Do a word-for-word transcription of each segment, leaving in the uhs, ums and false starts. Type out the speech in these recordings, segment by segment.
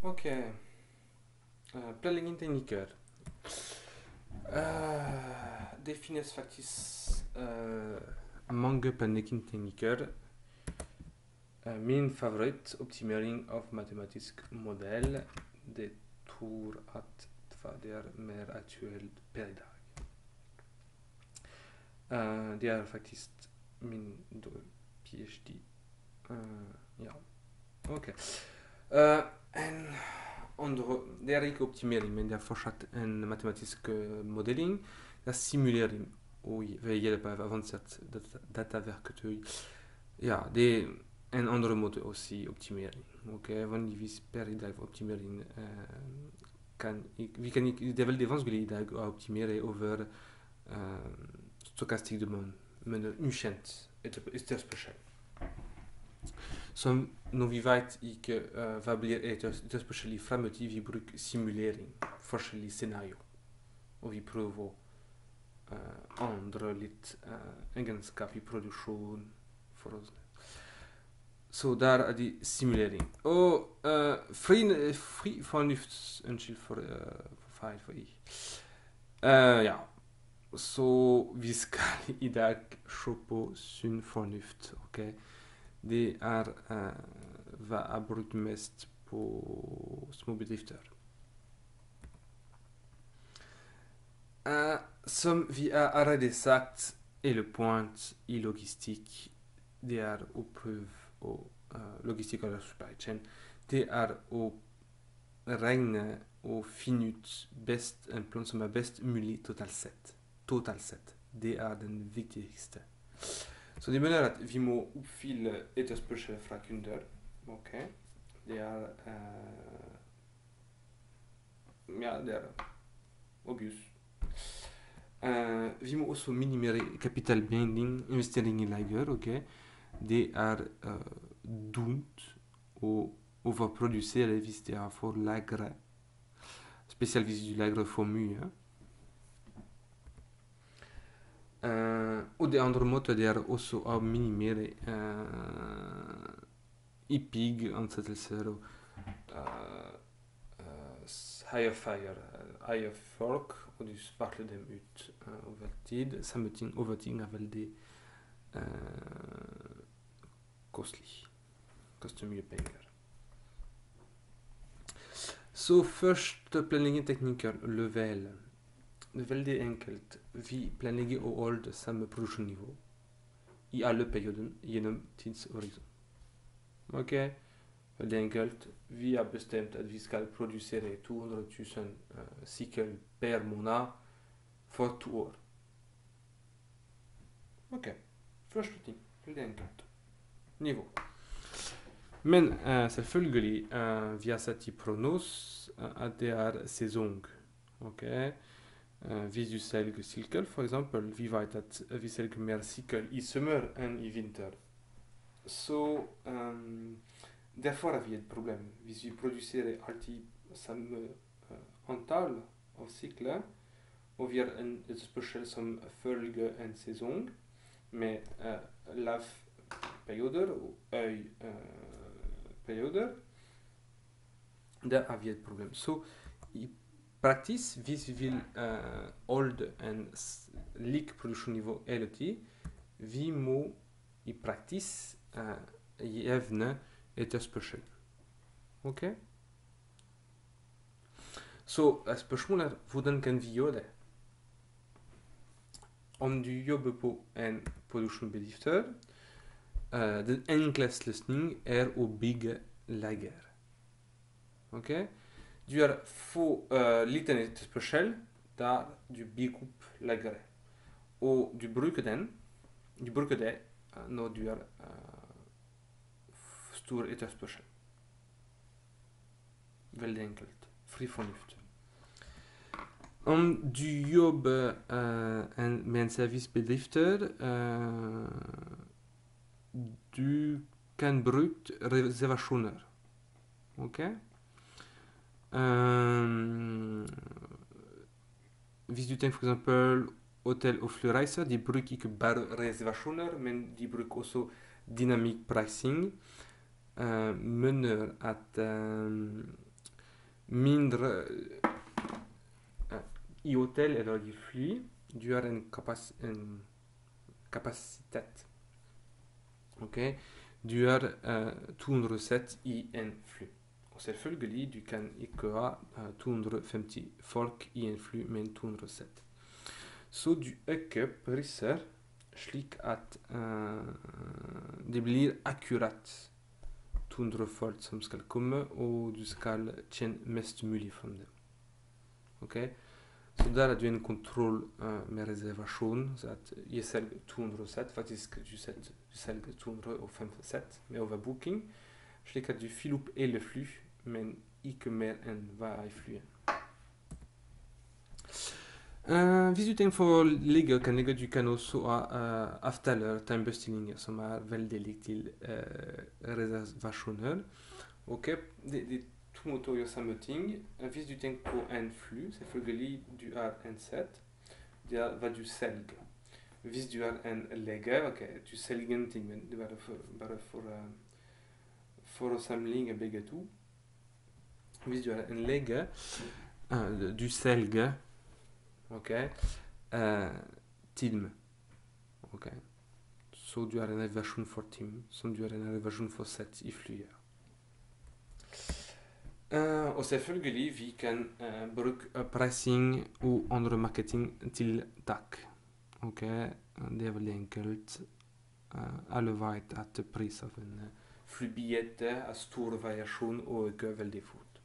Ok. Uh, planleggingteknikker. Uh, det finnes faktisk uh, mange planleggingteknikker. Uh, min favoritt-optimering av matematisk modell, det tror at det er mer aktuelt per i dag. Uh, det er faktisk min PhD. Uh, ja, ok. Uh, en andre, det er ikke optimering, men det er fortsatt en matematisk uh, modelling. Det er simulering og ved hjelp av avansert data, dataverktøy. Ja, det er en andre måte å si optimering. Okay? Vanligvis per i dag optimering uh, kan ikke, vi kan ikke, det er veldig vanskelig i dag å optimere over uh, stokastikk demon, men det er ukjent etterspørsel. Som når vi vet ikke uh, hva blir etterspørsel i fremtiden, vi bruker simulering, forskjellige scenarier. Og vi prøver å uh, andre litt uh, egenskap i produksjon for oss. Så der er det simulering. Og uh, fri, fri fornuft, unnskyld for, uh, for feil for i. Uh, ja, så vi skal i dag se på sunn fornuft, ok? Det er uh, hva jeg bruker mest på små bedrifter. Uh, som vi har allerede sagt, hele point i logistikk, det er å prøve å uh, logistikk og supply chain, det er å regne og finne ut best, en plan som er best mulig totalt sett. Totalt sett. Det er den viktigste. Så det mener at vi må oppfylle etterspørsel fra kunder. Ok. Det er uh, ja, det er obvious. Uh, vi må også minimere kapitalbinding, investering i lager. Ok. Det er uh, dumt å overprodusere hvis det er for lagre. Spesielt hvis du lagrer for mye. Uh, og det andre måten det er også å minimere uh, I P I G-ansettelser og uh, uh, hire fire, hire folk, og du sparker dem ut uh, over tid. Samme ting, over ting er veldig uh, kostelig. Koster mye penger. Så først planleggingteknikker, level. Det er veldig enkelt. Vi planlegger å holde samme produksjonsnivå i alle perioder gjennom tidshorisont. Ok? Veldig enkelt. Vi har bestemt at vi skal produsere to hundre tusen uh, sykler per måned for to år. Ok. Første ting. Veldig enkelt. Nivå. Men uh, selvfølgelig, uh, vi har sett i prognos uh, at det er sesong. Ok? Uh, hvis du selger sykkel, for eksempel, vi vet at vi selger mer sykkel i sommer enn i vinter. Så um, derfor har vi et problem. Hvis vi produserer alltid samme uh, antall av sykler, og vi har en etterspørsel som følger en sesong med uh, lav perioder og høy uh, perioder, der har vi et problem. Så i praksis, hvis vi vil uh, holde en lik produksjonsnivå hele tiden, vi må i praksis uh, jevne etterspørsel. Ok? Så uh, spørsmålet er, hvordan kan vi gjøre det? Om du jobber på en produksjonsbedrift, uh, den enkleste løsningen er å bygge lager. Ok? Du har få uh, liten etterspørsel der du bygger opp lageret. Og du bruker den, du bruker det uh, når du har uh, stor etterspørsel. Veldig enkelt. Fri fornuft. Om du jobber uh, en, med en servicebedrifter, uh, du kan bruke reservasjoner. Ok? Um, hvis du tenker for eksempel hotell og flyreiser, de bruker ikke bare reservasjoner, men de bruker også dynamic pricing. Uh, mener at um, mindre uh, i hotel eller i fly, du har en, kapac en kapasitet. Ok? Du har uh, to hundre og seks i en fly. Og selvfølgelig, du kan ikke ha uh, to hundre og femti folk i en fly med to hundre og seks. Så du øker priser slik at uh, det blir akkurat to hundre folk som skal komme, og du skal tjene mest mulig fra dem. Ok? Så der har du en kontroll uh, med reservasjon, så at jeg selger to hundre og seks, faktisk du selger, du selger to hundre og femtiseks med overbooking, slik at du fyller opp hele fly, men ikke mer enn hva er i flyet. Uh, hvis du tenker for å ligge, kan ligge, du kan også ha uh, avtaler, timebestillinger, som er veldig lik til uh, reservasjoner. Ok, det, det er to måter å gjøre samme ting. Uh, hvis du tenker på en fly, selvfølgelig du har en sett, det er hva du selger. Hvis du har en lege, ok, du selger en ting, men det er bare for, bare for, uh, for å sammenligne begge to. Hvis du har en lege, uh, du selger ok, uh, time, ok, så du har en reservasjon for time, som du har en reservasjon for sett i flyet. Uh, og selvfølgelig, vi kan uh, bruke uh, pricing og andre marketingtiltak, ok, det er veldig enkelt. Uh, alle vet at pris av en uh, flybillett er stor variasjon og øker veldig fort.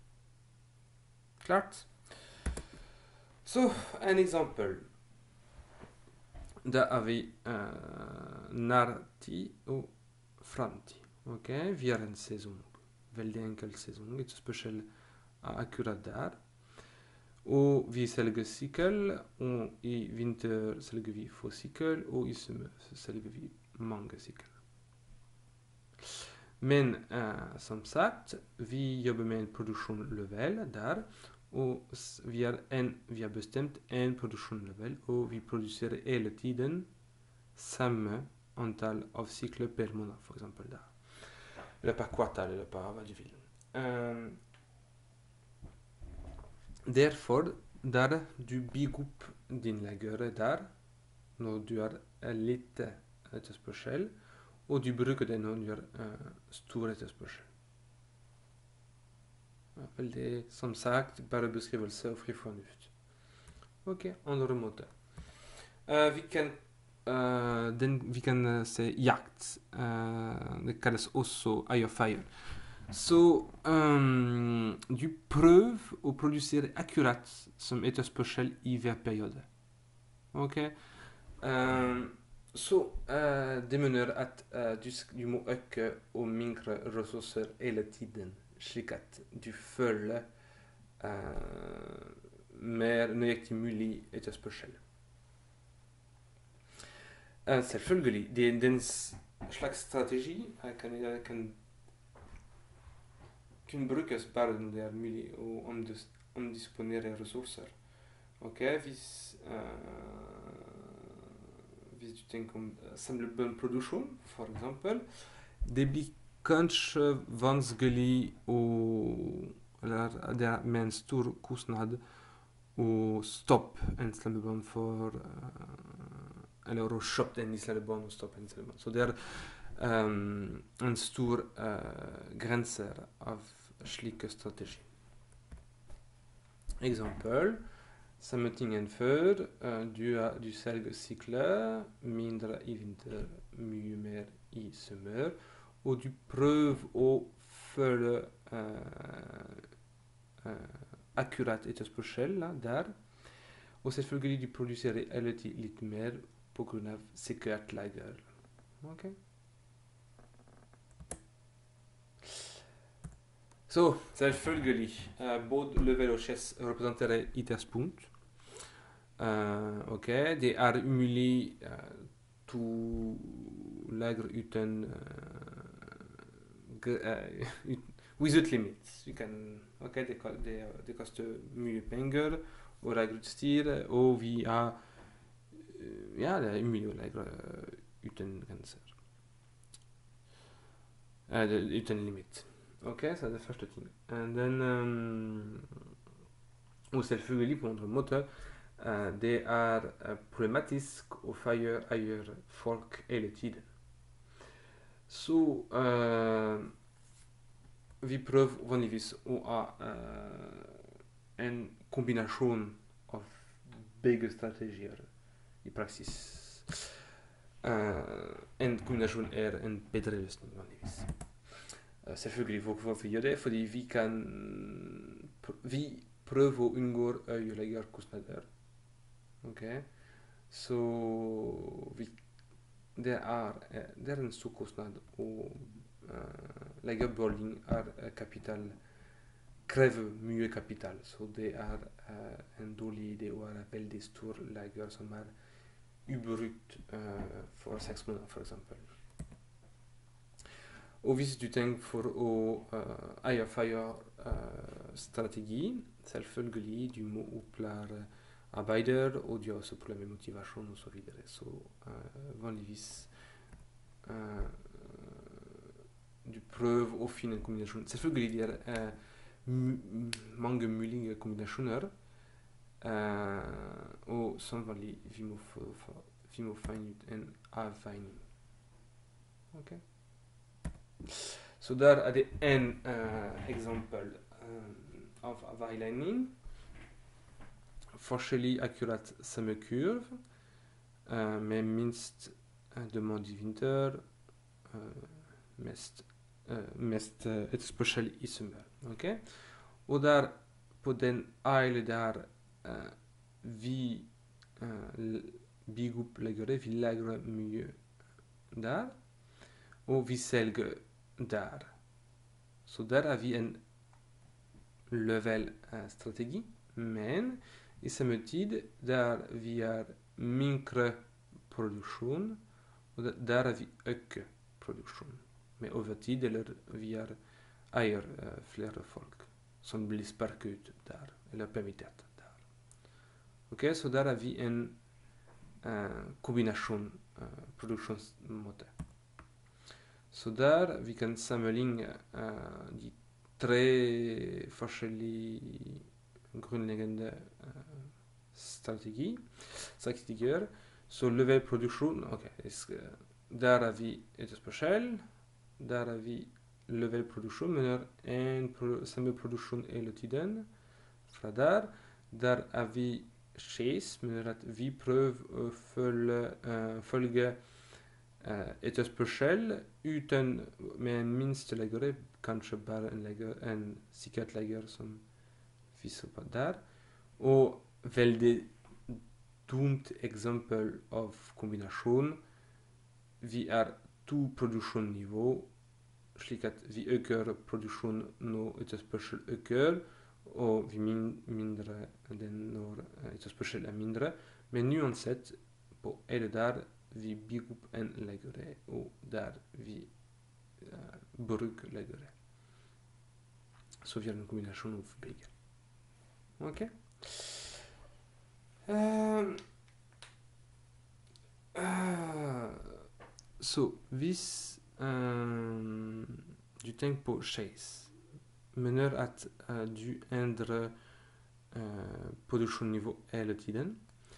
Klart? Så, en eksempel. Da har vi uh, nærtid og framtid. Ok, vi har en sesong. Veldig enkel sesong. Et spesiell er akkurat der. Og vi selger sykkel, og i vinter selger vi få sykkel, og i sommer selger vi mange sykkel. Men uh, som sagt, vi jobber med en produksjon level der, og vi har, en, vi har bestemt en produksjonslevel, og vi produserer hele tiden samme antall av sykler per måned, for eksempel der. Eller per kvartal, eller per hva du vil. Um, derfor, der du bygger opp din lager der, når du har litt etterspørsel, og du bruker det når du har uh, stor etterspørsel. Veldig, som sagt, bare beskrivelse og fri fornuft. Ok, andre måter. Uh, vi kan, uh, den, vi kan uh, se jakt. Uh, det kalles også eierfeil. Så um, du prøver å produsere akkurat som etterspørsel i hver periode. Ok? Um, så uh, det mener at uh, du, du må øke og mindre ressurser hele tiden, slik at du føler uh, mer nøyaktig mulig etterspørsel. Uh, selvfølgelig, det er den slags strategi uh, kan, uh, kan, kan brukes bare når det er mulig å omdis omdisponere ressurser. Ok, hvis, uh, hvis du tenker om uh, samlebåndproduksjon, for eksempel, det blir kanskje vanskelig å, eller det er med en stor kostnad å stoppe en samlebånd for, uh, eller å kjøpe en samlebånd og stoppe en samlebånd. Så det er um, en stor uh, grenser av slike strategi. Eksempel, samme tingen før, uh, du, du selger sykler, mindre i vinter, mye mer i sommer, og du prøver å følge uh, uh, akkurat etterspørsel der. Og selvfølgelig du produserer hele tiden litt mer på grunn av sikkert lager. Ok? Så selvfølgelig, uh, både level og chess representerer utgangspunkt. Uh, ok, det er umulig uh, to lager uten uh, Uh, without limits. You can, okay, det, det, det koster mye penger å lagre utstyr, og vi har uh, ja, det er umulig å lagre uh, uten grenser. Uh, uten limit. Oké, så det är första ting. And then, um, och selvfølgelig på andre måter, uh, det er uh, problematisk å feie eier folk hele tiden. Så uh, vi prøver vanligvis å ha uh, en kombinasjon av begge strategier i praksis. Uh, en kombinasjon er en bedre løsning vanligvis. Uh, selvfølgelig hvorfor vi gjør det, fordi vi kan vi prøver å unngå øyelegger kostnader. Ok, så vi, det, er, det er en stor kostnad, og uh, legebeholdning er kapital, krever mye kapital, så det er uh, en dårlig idé å være veldig stor leger som er ubrukt uh, for seks måneder, for eksempel. Og hvis du tenker for å uh, eie uh, strategi, selvfølgelig du må opplære arbeider, og de har også problemer med motivasjon og så videre. Så uh, vanligvis uh, du prøver å finne en kombinasjon. Selvfølgelig det er uh, mange mulige kombinasjoner, uh, og som vanlig vi må, få, få, vi må finne ut en avveining. Ok? Så der er det en uh, eksempel uh, av avveining. Forskjellig akkurat samme kurv, uh, med minst uh, demand i vinter, uh, mest, uh, mest uh, etterspørsel i sommer. Okay? Og der, på den aile der uh, vi uh, bygger opp legere, vi legger mye der, og vi selger der. Så der er vi en level uh, strategi, men i samme tid der vi har mindre produksjon, og der er vi øker produksjon. Med over tid, eller vi har eier uh, flere folk som blir sparket ut der, eller permittert der. Ok, så der er vi en uh, kombinasjon, uh, produksjonsmåte. Så der vi kan sammenligne uh, de tre forskjellige grunnleggende uh, strategi, strategier. Så level produksjon, ok, der er vi etterspørsel, der er vi level produksjon, men er en pro samme produksjon hele tiden. Fra der, der er vi chase, men er at vi prøver å følge, uh, følge uh, etterspørsel uten med en minste legere, kanskje bare en, leger, en sikkert leger som viser på der. Og veldig dumt eksempel av kombinasjon. Vi er to produksjonsnivå, slik at vi øker produksjon når etterspørsel øker, og vi min mindre den når etterspørsel er mindre. Men uansett, på er det der vi bygger opp en legere, og der vi uh, bruker legere. Så vi har en kombinasjon av begge. Ok? Uh, uh, så hvis uh, du tenker på chase, mener at uh, du endrer uh, produksjonsnivå hele tiden,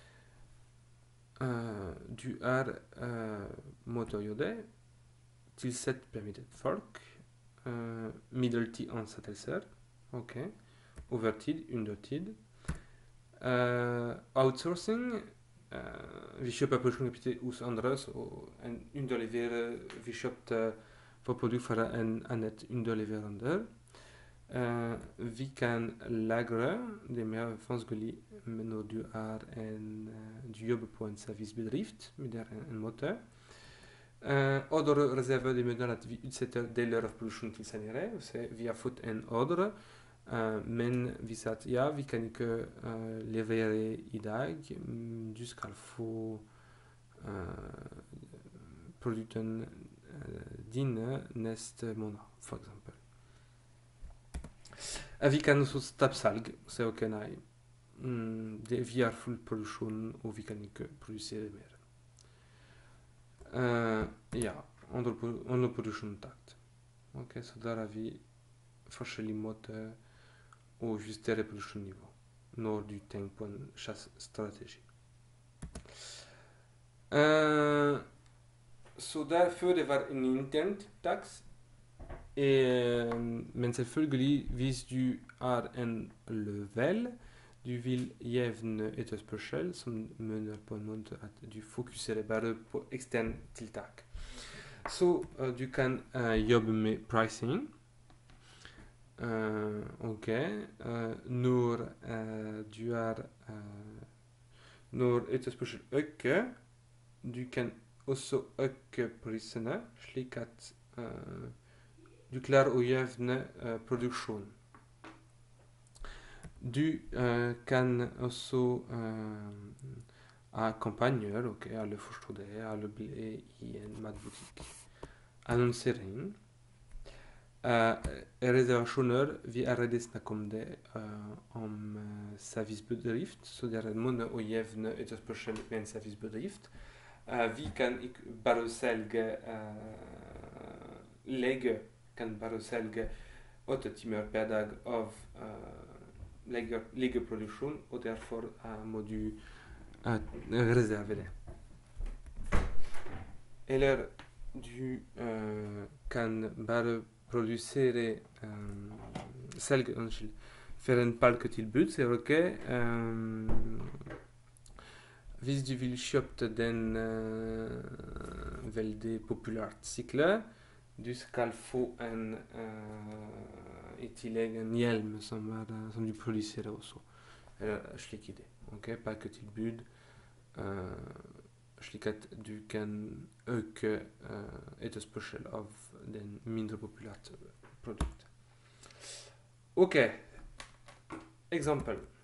uh, du er uh, måte å gjøre det, tilsett permittet folk, uh, midlertidig ansettelser, ok, overtid, undertid, uh, outsourcing, uh, vi kjøper produksjonskapasitet hos andre, så en underleverer, vi kjøpte for produkt fra en annet underleverandør. Uh, vi kan lagre, det er mer vanskelig når du, er en, uh, du jobber på en servicebedrift, men det er en, en måte. Uh, ordre reserver, det mener at vi utsetter deler av produksjonen til senere, så vi har fått en ordre, uh, men vi sa at ja, vi kan ikke uh, levere i dag, du skal få uh, produkten uh, dine neste måned, for eksempel. Vi kan også stoppe salg, så ok, nei, mm, det, vi har full produksjon, og vi kan ikke produsere mer. Uh, ja, under, under produksjonstakt. Ok, så der har vi verschillende moeten op justeren production niveau. Naar du tank på en strategi. Uh, så derfor det var en intern tax. Uh, men selvfølgelig, hvis du har en level, du vil jevne etterspørsel som mener på en måte at du fokuserer bare på ekstern tiltak. Så uh, du kan uh, jobbe med pricing. Uh, ok. Uh, når uh, du har uh, når etterspørsel øker, du kan også øke prisene, slik at uh, du klarer å jevne uh, produksjonen. Du uh, kan også uh, ha kampanjer, ok, alle forstår det, alle blir i en matbutikk. Annonsering. Uh, reservasjoner, vi har allerede snakket om det, uh, om uh, servicebedrift, så det er en måte å jevne etterspørsel med en servicebedrift. Uh, vi kan ikke bare selge uh, lege kan bare selge åtte timer per dag av uh, lege, legeproduksjon, og derfor uh, må du uh, reservere det. Eller du uh, kan bare produsere um, selge unnskyld, for en palketilbud, c'est ok. Um, hvis du vil kjøpe den uh, veldig populære artikler, du skal få en uh, i tillegg en hjelm som, er, som du produserer også. Eller slik idé. Ok, palketilbud. Uh, slik at du kan øke uh, etterspørsel av den mindre populære produktet. Ok, eksempel.